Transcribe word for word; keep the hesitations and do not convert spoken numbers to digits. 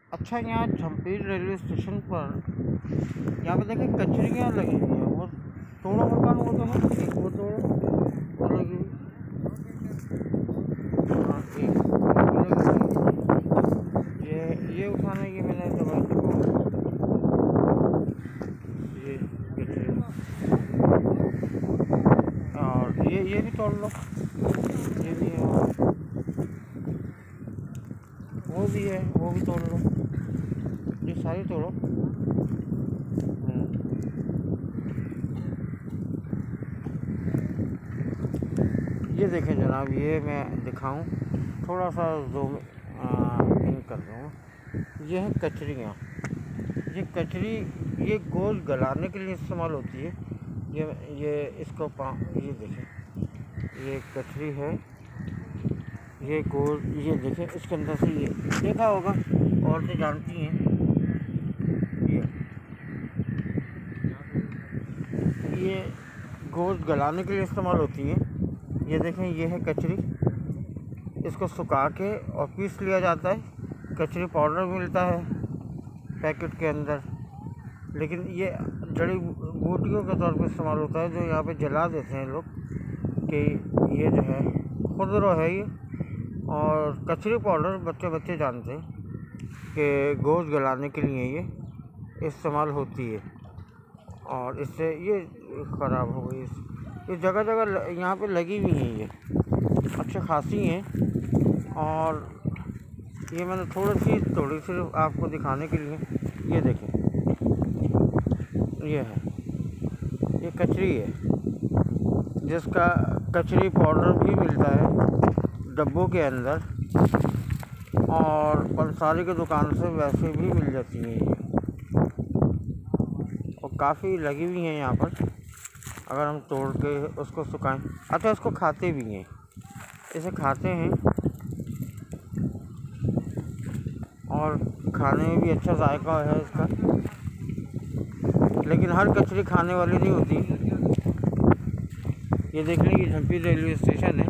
अच्छा, यहाँ झमपीर railway station पर यहाँ पे देखिए कचरियाँ लगी हुई हैं। वो तोड़ो मकान, वो तो है एक, वो तोड़ो वो लगी हुई। हाँ, एक वो लगी हुई। ये ये उठाने की मैंने दवाई को, ये कचरी, और ये ये भी तोड़ लो, ये भी है, वो भी है, वो भी तोड़ लो, ये सारी तोड़ो। ये देखें जनाब, ये मैं दिखाऊं, थोड़ा सा जूम इन कर दूँ। ये है कचरियाँ। ये कचरी ये गोश्त गलाने के लिए इस्तेमाल होती है। ये ये इसको पा ये देखें, ये कचरी है, ये गोश्त, ये देखें इसके अंदर से, ये देखा होगा, औरतें जानती हैं। ये ये गोश्त गलाने के लिए इस्तेमाल होती है। ये देखें, ये है कचरी, इसको सुखा के और पीस लिया जाता है। कचरी पाउडर मिलता है पैकेट के अंदर, लेकिन ये जड़ी बूटियों के तौर पर इस्तेमाल होता है, जो यहाँ पे जला देते हैं लोग कि ये जो है खुदरो है ये। और कचरी पाउडर बच्चे बच्चे जानते हैं कि गोश्त गलाने के लिए ये इस्तेमाल होती है। और इससे ये ख़राब हो गई, ये जगह जगह यहाँ पे लगी हुई हैं, ये अच्छी खासी हैं। और ये मैंने थोड़ी सी थोड़ी सिर्फ आपको दिखाने के लिए, ये देखें, ये है, ये कचरी है, जिसका कचरी पाउडर भी मिलता है डब्बों के अंदर, और पंसारी की दुकान से वैसे भी मिल जाती हैं ये, और काफ़ी लगी हुई हैं यहाँ पर। अगर हम तोड़ के उसको सुखाएं, अच्छा इसको खाते भी हैं, इसे खाते हैं और खाने में भी अच्छा जायका है इसका, लेकिन हर कचरी खाने वाली नहीं होती। ये देख लें, ये झमपीर रेलवे स्टेशन है,